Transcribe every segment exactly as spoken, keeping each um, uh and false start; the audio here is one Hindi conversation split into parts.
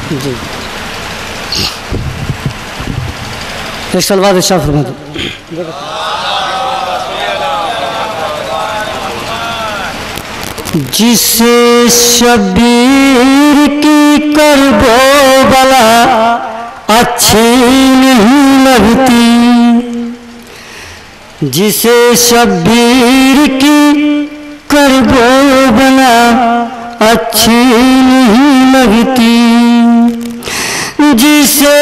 जी एक साल बाद इरशाद फरमा दो। जिसे शबीर की करबो बला अच्छी नहीं लगती, जिसे शबीर की करबो बला अच्छी नहीं लगती, जिसे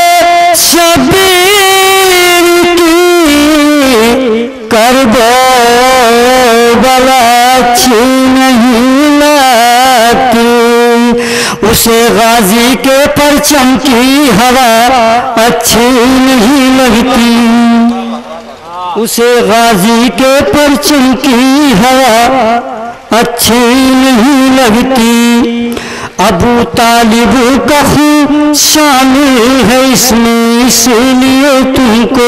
शबीर की करबो बला अच्छी नहीं लगती, उसे गाजी के परचम की हवा अच्छी नहीं लगती, उसे गाजी के परचम की हवा अच्छी नहीं लगती। अबू तालिब का खून शामिल है इसमें इसलिए तुमको,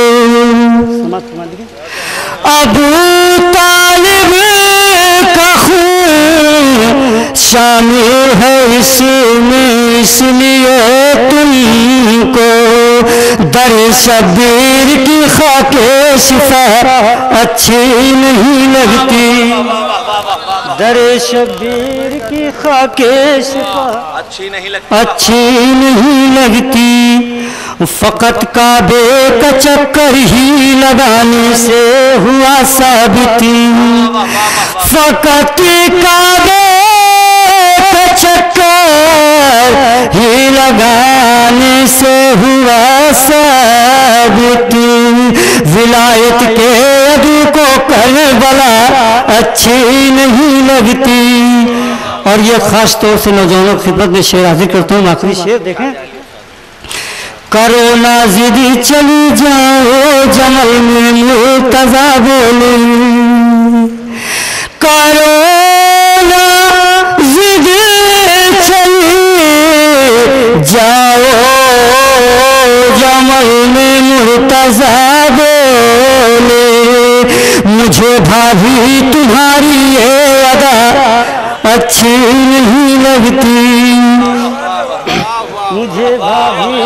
अबू तालिब का खून शामिल है इसमें इसलिए तुमको, दर शबीर की खाके शिफा अच्छी नहीं लगती, दर शबीर की खाके शिफा अच्छी नहीं लगती, अच्छी नहीं लगती। फकत काबे का चक्कर ही लगाने से हुआ साबिती, फकत काबे का चक्कर ही लगाने से हुआ साबिती, विलायत के अदू को करबला अच्छी नहीं लगती। और ये खास तौर से नौजवानों की खिदमत में शेर हाजिर करता हूँ। आखिरी शेर देखें। करो ना जिद चली जाओ जमल में मुर्तजा बोले, करो ना जिद चली जाओ जमल में मुर्तजा बोले, मुझे भाभी तुम्हारी ये अदा अच्छी नहीं लगती, मुझे भाभी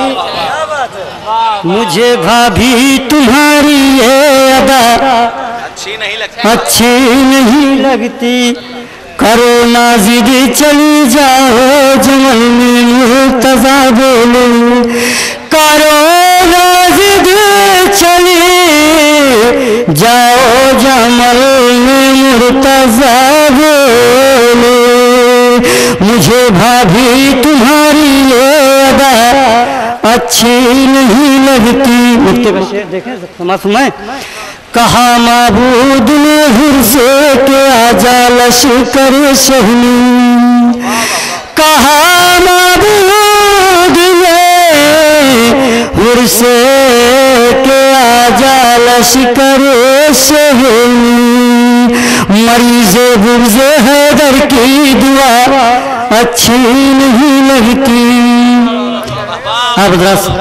मुझे भाभी तुम्हारी ये अदा अच्छी नहीं लगती, अच्छी नहीं लगती। करो ना जिद चली जाओ जमल में मुर्तजा बोले, करो ना जिद चली जाओ जमल में मुर्तजा बोले, मुझे भाभी तुम्हारी ये अदा अच्छी नहीं लगती। देखें समाज सुनाए। कहा माबूद ने हुर्से के आजा लश्कर शहनी, कहा माबूद ने हुर्से के आजा लश्कर शहनी, मरीज़े बुर्ज़े हैदर की दुआ अच्छी नहीं लगती। आप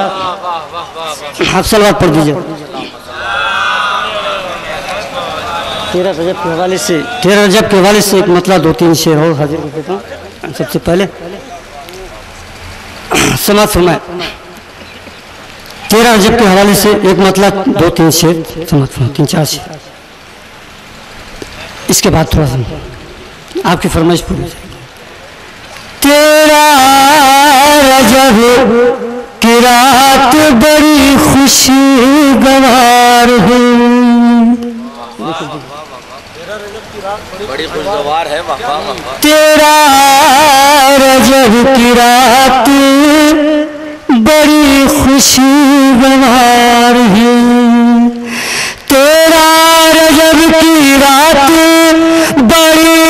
आप सलवात पढ़ दीजिए। तेरह रजब के हवाले से तेरह रजब के हवाले से एक मतलब दो तीन शेर और हाजिर कर देता हूँ। सबसे पहले समाज फरमाए। तेरह रजब के हवाले से एक मतलब दो तीन शेर समाज फरमाए, तीन चार शेर। इसके बाद थोड़ा सा आपकी फरमाइश पूरी। तेरा रजब की रात बड़ी खुशगवार है, बड़ी खुशगवार है। तेरा रजब की रात बड़ी खुशगवार है, तेरा रजब की रात बड़ी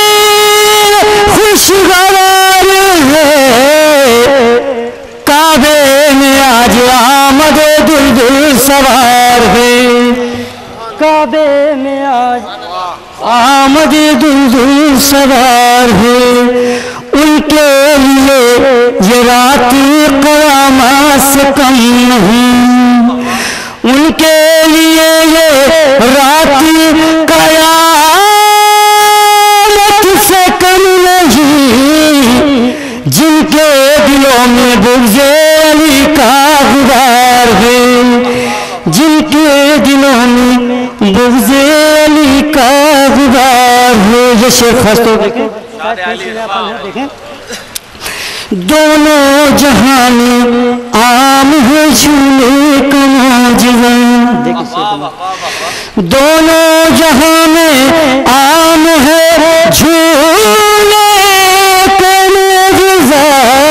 खुशगवार है, काबे में आज आमद दुल्दुल सवार है, काबे में आज आमद दुल्दुल सवार है, उनके लिए ये रात क़यामत से कम नहीं, उनके लिए ये रात क़यामत से कम नहीं, जिनके दिलों में बुग़्ज़े अली का गुबार है, जिनके दिलों में बुग़्ज़े अली का गुबार है। ये शेर खास तौर देखें, देखें दोनों जहां में आम है झूले का मौजज़ा। दोनों जहां में आम है झूले का मौजज़ा।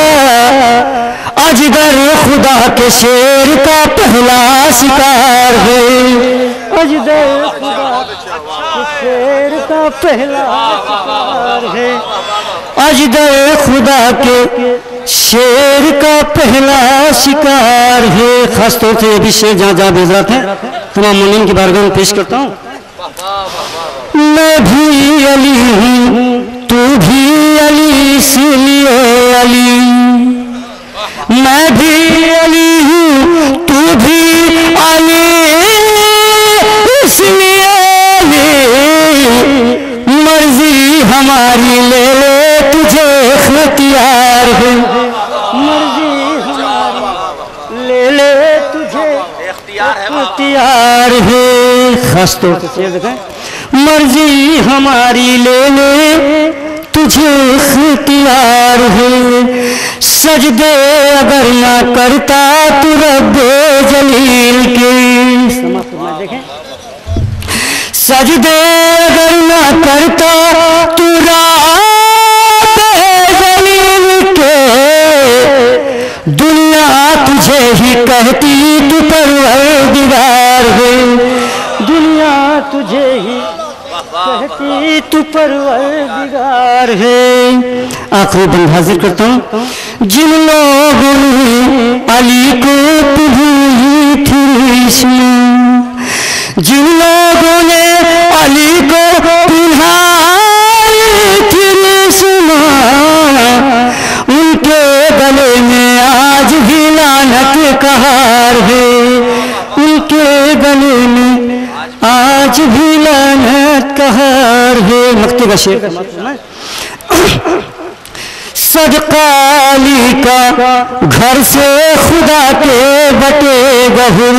अजगर खुदा के शेर का पहला शिकार है, अजगर खुदा के शेर का पहला शिकार है, अजगर खुदा के शेर का पहला शिकार है। खास तौर से ये भी शेर जहाँ जहाँ बेजरात है तमाम मोमिन की बारगाह में पेश करता हूँ। मैं भी अली हूँ, तू भी अली, इसलिए अली। मैं भी अली हूँ, तू भी अली, इसलिए अली। मर्जी हमारी ले ले, तुझे इख्तियार है। मर्जी हमारी ले ले, तुझे इख्तियार है। खास तौर से देखें, मर्जी हमारी ले ले, तुझे इख्तियार है। सजदे अगर ना करता तू रब्बे जलील के, देखें सजदे अगर ना करता तू रब्बे जलील के, दुनिया तुझे ही कहती तू परवरदिगार है। दुनिया तुझे ही कहती तू परवरदिगार है। आखिरी बंद हाजिर करता हूँ। जिन लोगों ने अली को पिन्ही थी रेशमी, जिन लोगों ने अली को पिन्हाई थी रेशमी, उनके गले में आज भी लानत का हार है। उनके गले में आज भी लानत का हार है। मक्ते का शेर का मतलब है सदका अली का घर से खुदा के बटे गहू,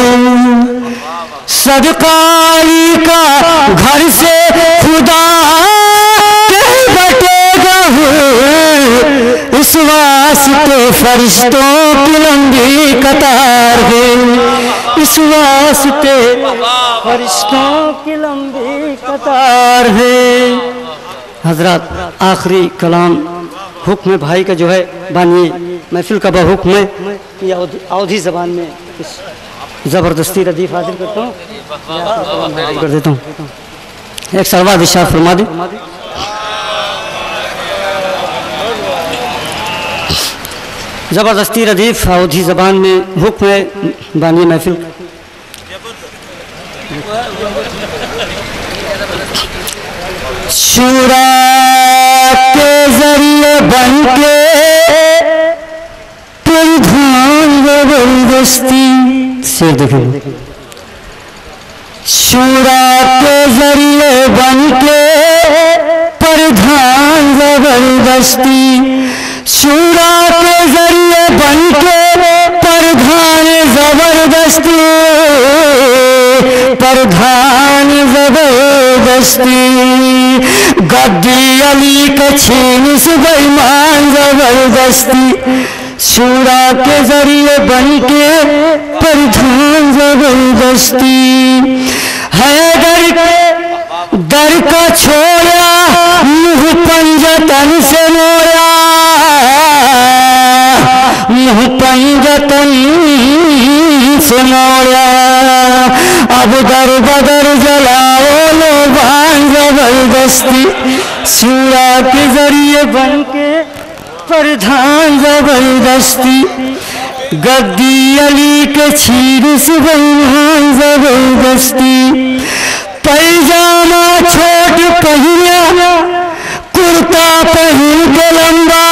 सदका अली का घर से खुदा के बटे गहू। इस वास्ते फरिश्तों की लंबी कतार है, इस वास्ते फरिश्तों की लंबी कतार है। हजरत आखिरी कलाम हुक्म भाई का जो है बानिए महफिल का बहुक्म है, या अवधी ज़बान में ज़बरदस्ती रदीफ हाजिर करता हूँ, कर देता हूँ। एक सरवाद इशार फरमा दे। ज़बरदस्ती रदीफ अवधी ज़बान में हुक्म है बानिए महफिल। शूरा के जरिए बन के प्रधान जबरदस्ती से देखें, शूरा के जरिए बन के प्रधान जबरदस्ती, शूरा के जरिए बन के प्रधान जबरदस्ती, प्रधान जबरदस्ती। गद्दी अली के छीन से बेईमान जबरदस्ती, शूरा के जरिए बन के प्रधान जबरदस्ती। हैदर के दर का छोड़ा मुँह पंजतन से मोड़ा, मुँह पंजतन से मोड़ा। अब दर बदर जलाओ लो बान जबरदस्ती, शूरा के जरिए बन के प्रधान जबरदस्ती। गद्दी अली के छीन से बेईमान जबरदस्ती। पैजामा छोट पहिया कुर्ता पहन के लंबा,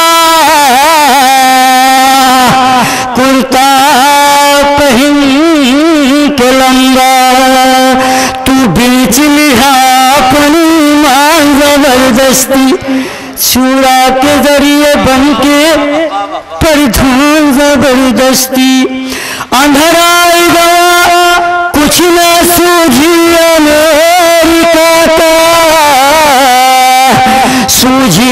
कुर्ता पहन के लंबा। तू बीच लिहा अपनी मान जबरदस्ती, शूरा के जरिए बन के प्रधान परिधान जबरदस्ती। अंधराई गया कुछ न सूझी अमेरिका का, सूझी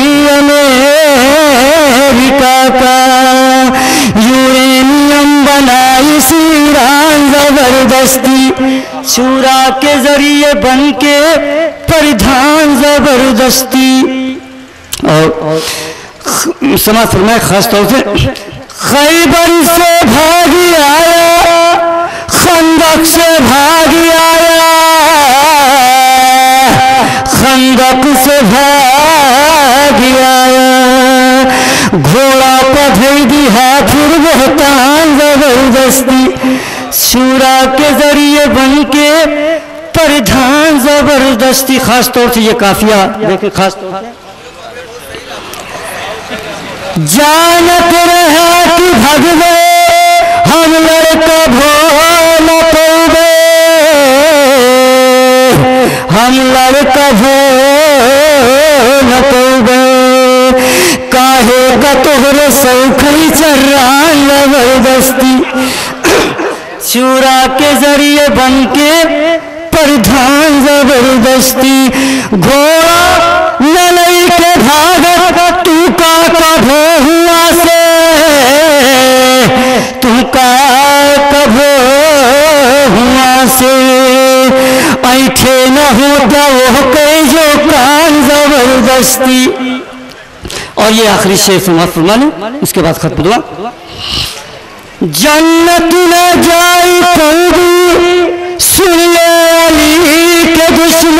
अमेरिका का। यूरेनियम बनाई ईरान जबरदस्ती, चूरा के जरिए बन के परिधान जबरदस्ती। और समाज फरमाए खास तौर से खैबर से भागी आया, खंदक से भागी आया, खंदक से भागी आया। घोड़ा पधई दिया फिर बहतान जबरदस्ती, शूरा के जरिए बन के परिधान जबरदस्ती। खास तौर से ये काफिया देखे, खास तौर से जानत रहे कि भगवे हम लड़का भोल पौबे, हम लड़का भोल पौबे। काहे का तोहरे सौखई चर्रान जबरदस्ती, चूरा के जरिए बन के परिधान जबरदस्ती। घोड़ा नलई के भागत तू का कभो हुआ से, तू का कभो हुआ से। ऐठे न हो दो कई जो कान जबरदस्ती। और ये आखिरी शेर समाप्त फरमा लो, इसके बाद खत्म दुआ। जन्नत न जाई पौगी सुन ले अली के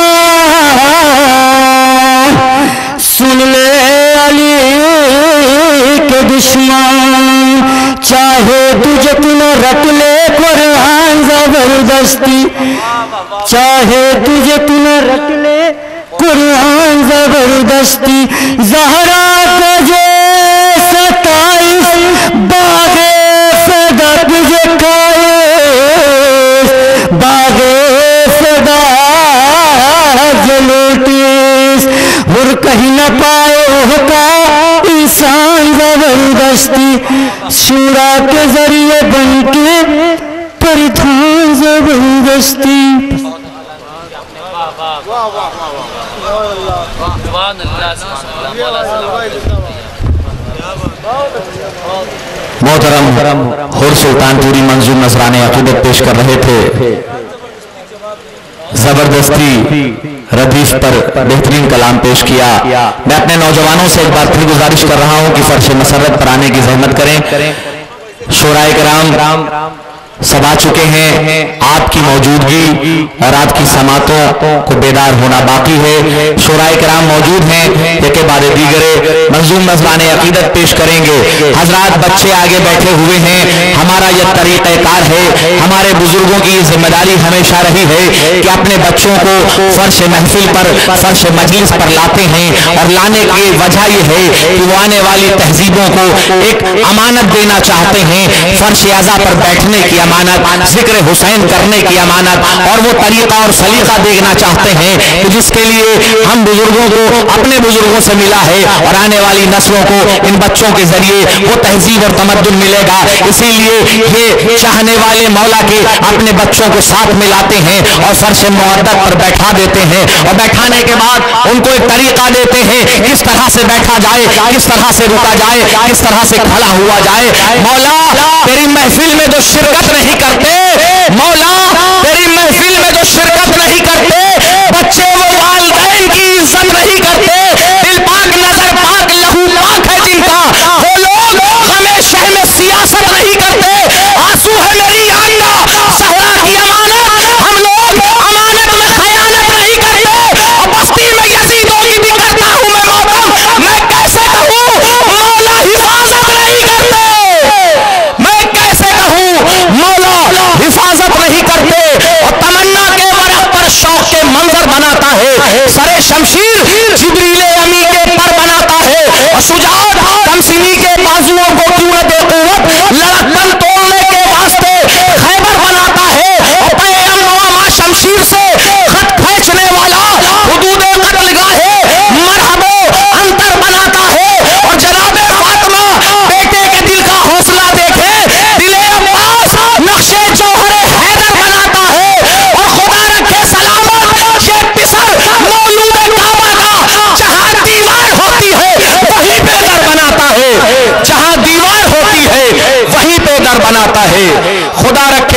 दुश्मन, सुन ले अली के दुश्मन। चाहे तुझे तुम रट ले कुरान जबरदस्ती, चाहे तुझे तुम रट ले कुरान जबरदस्ती। ज़हरा का जो सताइस बागे सदक जे खाए, बागे सदा जलोटिस हुर कहीं न पाए होगा इंसान जबरदस्ती। शूरा के जरिए बन के परिधान जबरदस्ती। मोहतरम हुर सुल्तानपुरी मंजूर नजराने अकीदत पेश कर रहे थे। जबरदस्ती रदीफ पर बेहतरीन कलाम पेश किया। मैं अपने नौजवानों से एक बार फिर गुजारिश कर रहा हूं कि फर्श मसरत पर आने की जहमत करें। शोराए कराम सब आ चुके हैं। आपकी मौजूदगी और आपकी समातों को बेदार होना बाकी है। शोराए कराम मौजूद हैं, एक बाद दीगरे मंजूम नजराने अकीदत पेश करेंगे। हजरात बच्चे आगे बैठे हुए हैं। हमारा यह तरीक़ाकार है, हमारे बुजुर्गों की जिम्मेदारी हमेशा रही है कि अपने बच्चों को फर्श महफिल पर, फर्श मजलिस पर लाते हैं। और लाने की वजह यह है कि वो आने वाली तहजीबों को एक अमानत देना चाहते हैं। फर्श अज़ा पर बैठने की अमानत, जिक्र हुसैन करने की अमानत, और वो तरीका और सलीका देखना चाहते हैं कि जिसके लिए हम बुजुर्गों को अपने बुजुर्गों से मिला है, और आने वाली नस्लों को इन बच्चों के जरिए वो तहजीब और तमद्दुन मिलेगा। इसीलिए ये चाहने वाले मौला के अपने बच्चों को साथ मिलाते हैं और फर्श मुअद्दत पर बैठा देते हैं। और बैठाने के बाद उनको एक तरीका देते हैं किस तरह से बैठा जाए, किस तरह से रुका जाए, किस तरह से खड़ा हुआ जाए। मौला तेरी महफिल में जो शिरकत नहीं करते, मौला तेरी महफिल में जो शिरकत नहीं करते, बच्चे वो वालिदैन की इज्जत नहीं करते, दिल पाक नजर पाक लहू पाक है जिनका, वो लोग हमें शह में सियासत नहीं करते। आंसू है मेरी आंगा सहरा की अमानत, हम लोग अमानत में खयानत नहीं करते। और बस्ती में यजीदों की भी करता हूं मैं मोहतरम, मैं कैसे कहूं मौला हिफाजत नहीं करते, मैं कैसे कहूं मौला हिफाजत नहीं करते। और तमन्ना के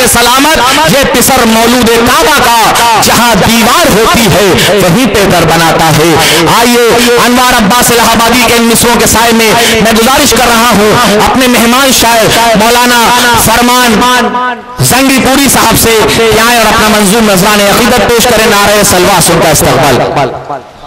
सलामत ये पिसर मौलूद काबा का, जहां दीवार होती है वहीं पे दर बनाता है। आइए अनवार अब्बास इलाहाबादी के इन मिसरों के साय में मैं गुजारिश कर रहा हूं अपने मेहमान शायर मौलाना फरमान जंगीपुरी साहब से आए और अपना मंजूर नजरान अकीदत पेश करें। नारे सलवा सुनता इस्तकबाल।